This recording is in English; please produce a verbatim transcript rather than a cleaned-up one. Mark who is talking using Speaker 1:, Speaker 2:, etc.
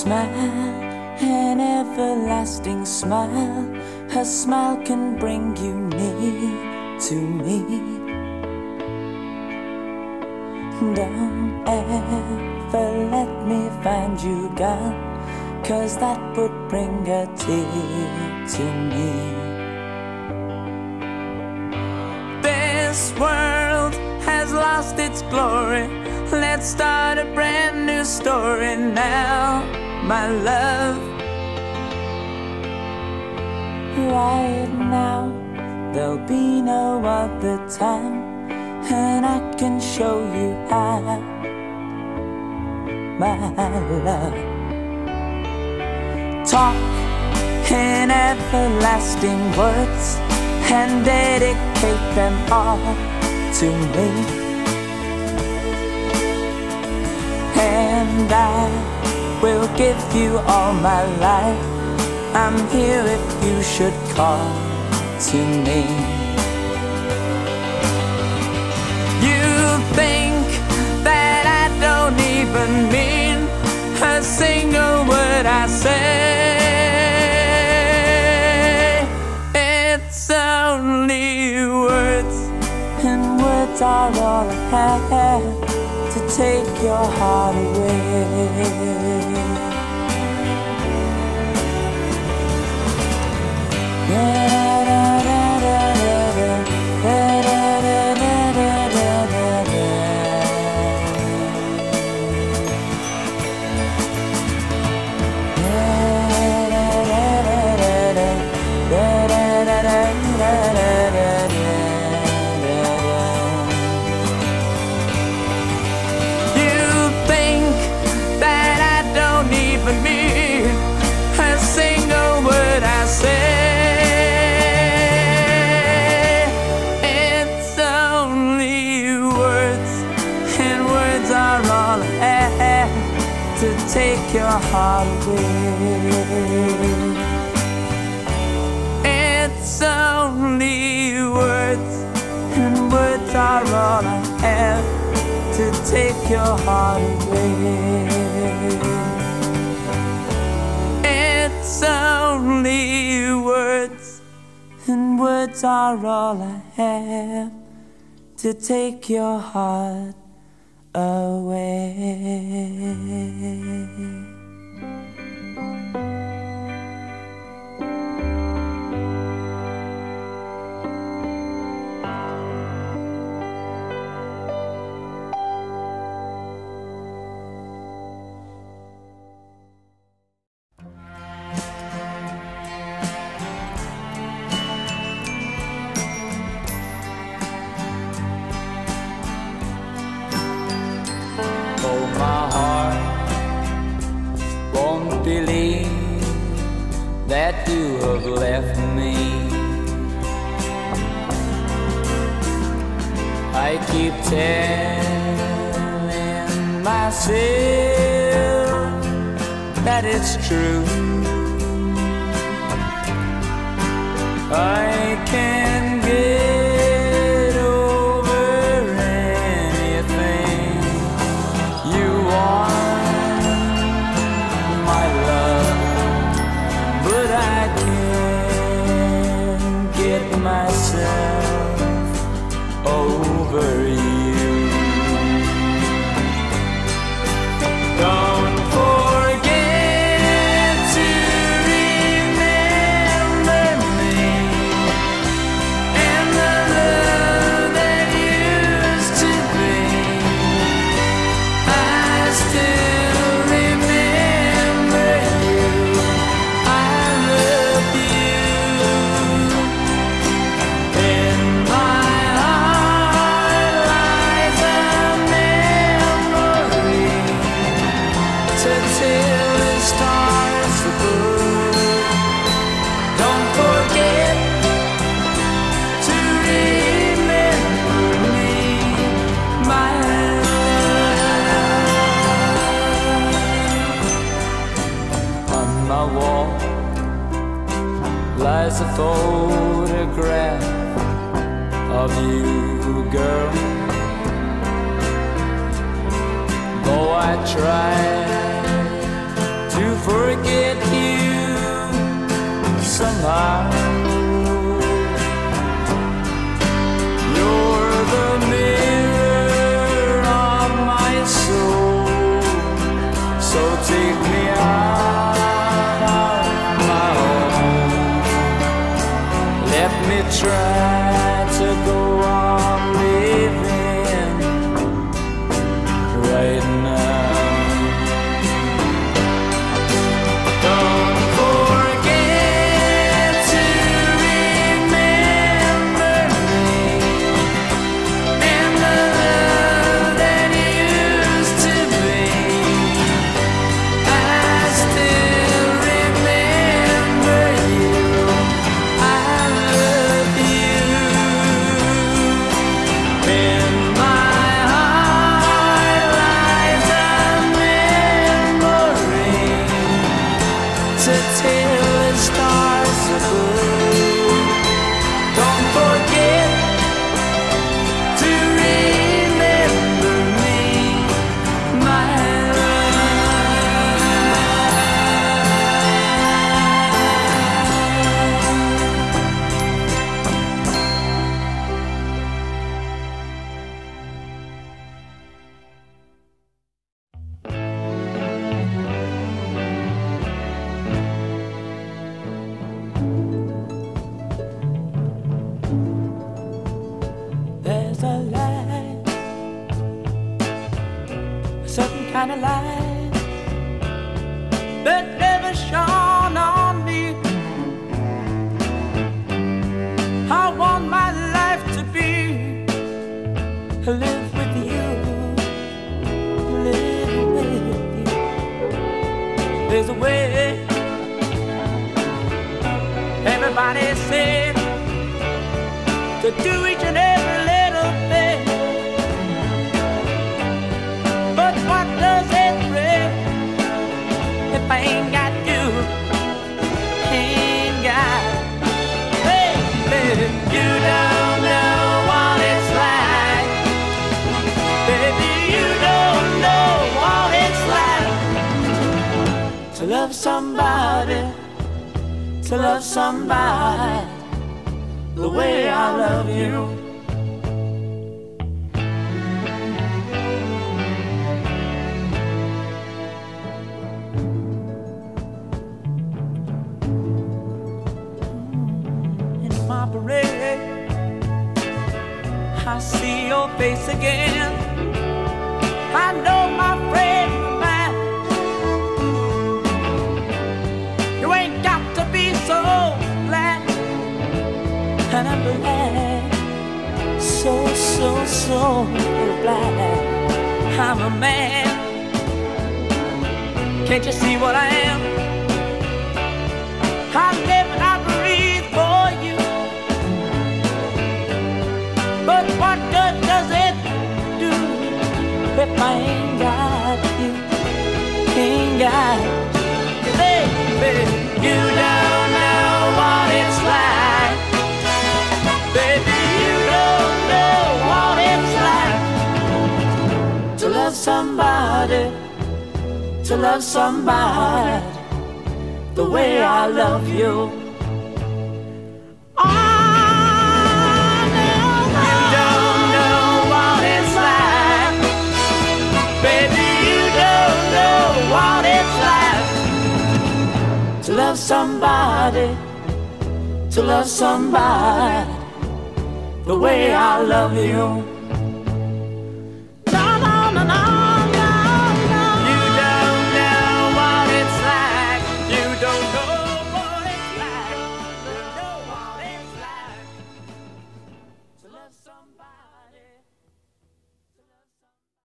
Speaker 1: smile, an everlasting smile. Her smile can bring you near to me. Don't ever let me find you gone, 'cause that would bring a tear to me. This world has lost its glory. Let's start a brand new story now, my love. Right now, there'll be no other time, and I can show you how, my love. Talk in everlasting words and dedicate them all to me, and I will give you all my life. I'm here if you should call to me. You think that I don't even mean a single word I say. It's only words, and words are all I have to take your heart away. To take your heart away. It's only words, and words are all I have to take your heart away. It's only words, and words are all I have to take your heart away. Believe that you have left me. I keep telling myself that it's true. I can get over anything you want. Myself over you. Don't forget to remember me and the love that used to be. I still remember you. I love you. Lies a photograph of you, girl. Though I try to forget you somehow. You're the mirror of my soul, so take me out of my home. Let me try to go on living right now. Don't forget to remember me and the love that used to be. I still remember you. I love you. In my heart lies a memory to tell the stars above. Don't forget to remember me, my There's a light, a certain kind of light that never shone on me. I want my life to be live with you, live with you. There's a way, everybody said, to do each and every little thing. But what does it bring if I ain't got you? Ain't got, baby, you don't know what it's like. Baby, you don't know what it's like to love somebody, to love somebody the way I love you. In my parade, I see your face again. I know my friend of mine. You ain't got to be so glad. And I'm glad, so, so, so glad I'm a man. Can't you see what I am? I live and I breathe for you. But what good does it do if I ain't got you? Ain't got you, baby. You don't know what it's like. Baby, you don't know what it's like to love somebody, to love somebody the way I love you. Oh, no, you don't know what it's like. Baby, you don't know what it's like to love somebody, to love somebody the way I love you.